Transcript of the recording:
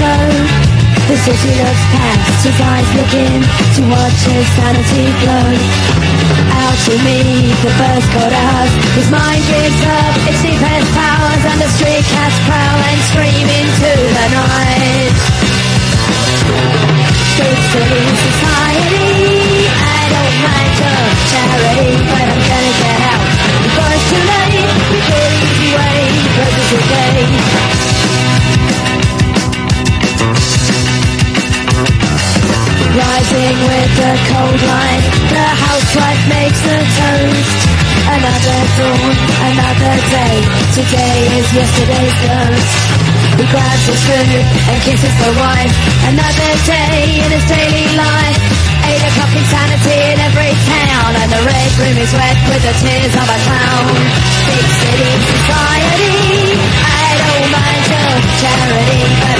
glow. The city looks past his eyes, looking to watch his sanity glow. Out to meet the first chorus, his mind gives up its deepest powers, and the street cats prowl and scream into the night. Big city society, I don't mind your charity, but I'm gonna get out before it's too late. The good easy way, closes the gate. Rising with the cold light, the housewife makes the toast. Another dawn, another day, today is yesterday's ghost. He grabs his food and kisses the wife, another day in his daily life. 8 o'clock insanity in every town, and the red room is wet with the tears of a clown. Big city society, I don't mind your charity.